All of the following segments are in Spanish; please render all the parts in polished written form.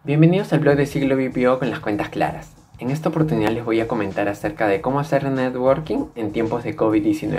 Bienvenidos al blog de Siglo BPO con las cuentas claras. En esta oportunidad les voy a comentar acerca de cómo hacer networking en tiempos de COVID-19.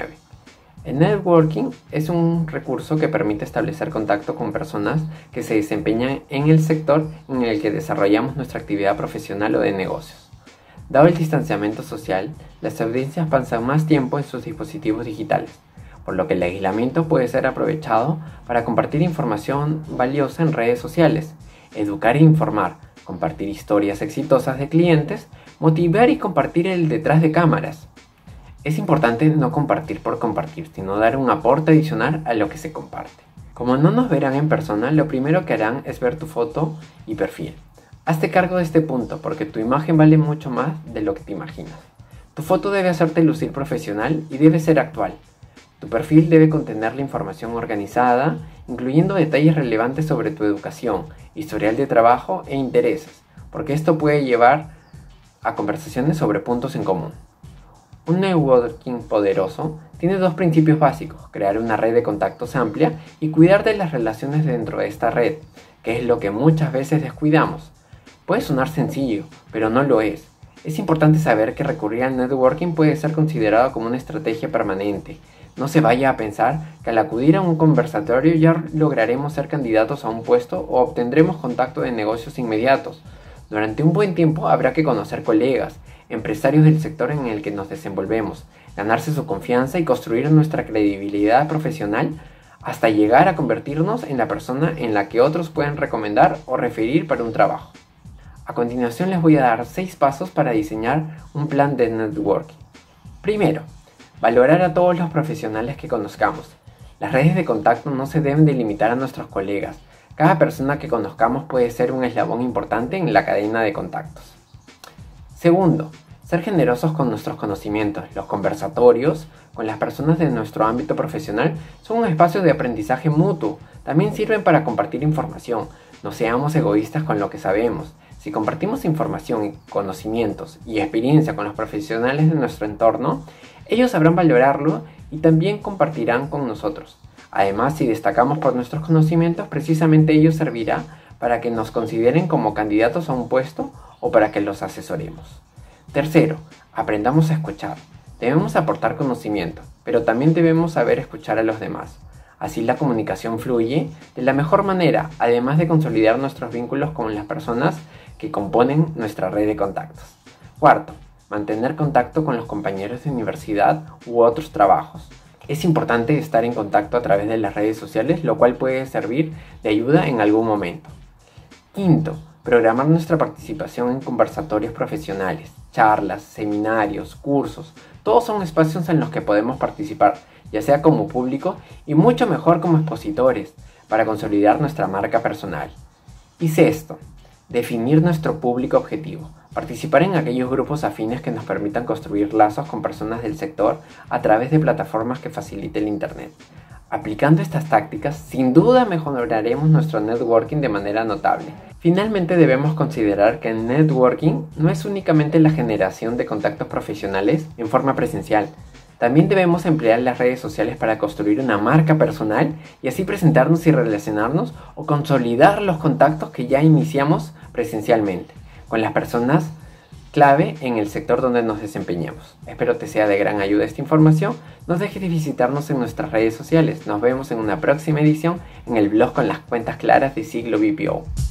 El networking es un recurso que permite establecer contacto con personas que se desempeñan en el sector en el que desarrollamos nuestra actividad profesional o de negocios. Dado el distanciamiento social, las audiencias pasan más tiempo en sus dispositivos digitales, por lo que el aislamiento puede ser aprovechado para compartir información valiosa en redes sociales, educar e informar, compartir historias exitosas de clientes, motivar y compartir el detrás de cámaras. Es importante no compartir por compartir, sino dar un aporte adicional a lo que se comparte. Como no nos verán en persona, lo primero que harán es ver tu foto y perfil. Hazte cargo de este punto porque tu imagen vale mucho más de lo que te imaginas. Tu foto debe hacerte lucir profesional y debe ser actual. Tu perfil debe contener la información organizada, incluyendo detalles relevantes sobre tu educación, historial de trabajo e intereses, porque esto puede llevar a conversaciones sobre puntos en común. Un networking poderoso tiene dos principios básicos: crear una red de contactos amplia y cuidar de las relaciones dentro de esta red, que es lo que muchas veces descuidamos. Puede sonar sencillo, pero no lo es. Es importante saber que recurrir al networking puede ser considerado como una estrategia permanente. No se vaya a pensar que al acudir a un conversatorio ya lograremos ser candidatos a un puesto o obtendremos contacto de negocios inmediatos. Durante un buen tiempo habrá que conocer colegas, empresarios del sector en el que nos desenvolvemos, ganarse su confianza y construir nuestra credibilidad profesional hasta llegar a convertirnos en la persona en la que otros pueden recomendar o referir para un trabajo. A continuación les voy a dar 6 pasos para diseñar un plan de networking. Primero, valorar a todos los profesionales que conozcamos. Las redes de contacto no se deben de limitar a nuestros colegas. Cada persona que conozcamos puede ser un eslabón importante en la cadena de contactos. Segundo, ser generosos con nuestros conocimientos. Los conversatorios con las personas de nuestro ámbito profesional son un espacio de aprendizaje mutuo. También sirven para compartir información. No seamos egoístas con lo que sabemos. Si compartimos información, conocimientos y experiencia con los profesionales de nuestro entorno, ellos sabrán valorarlo y también compartirán con nosotros. Además, si destacamos por nuestros conocimientos, precisamente ello servirá para que nos consideren como candidatos a un puesto o para que los asesoremos. Tercero, aprendamos a escuchar. Debemos aportar conocimiento, pero también debemos saber escuchar a los demás. Así la comunicación fluye de la mejor manera, además de consolidar nuestros vínculos con las personas que componen nuestra red de contactos. Cuarto, mantener contacto con los compañeros de universidad u otros trabajos. Es importante estar en contacto a través de las redes sociales, lo cual puede servir de ayuda en algún momento. Quinto, programar nuestra participación en conversatorios profesionales, charlas, seminarios, cursos. Todos son espacios en los que podemos participar, ya sea como público y mucho mejor como expositores, para consolidar nuestra marca personal. Y sexto, definir nuestro público objetivo. Participar en aquellos grupos afines que nos permitan construir lazos con personas del sector a través de plataformas que facilite el Internet. Aplicando estas tácticas, sin duda mejoraremos nuestro networking de manera notable. Finalmente, debemos considerar que el networking no es únicamente la generación de contactos profesionales en forma presencial. También debemos emplear las redes sociales para construir una marca personal y así presentarnos y relacionarnos o consolidar los contactos que ya iniciamos presencialmente con las personas clave en el sector donde nos desempeñemos. Espero te sea de gran ayuda esta información. No dejes de visitarnos en nuestras redes sociales. Nos vemos en una próxima edición en el blog con las cuentas claras de Siglo BPO.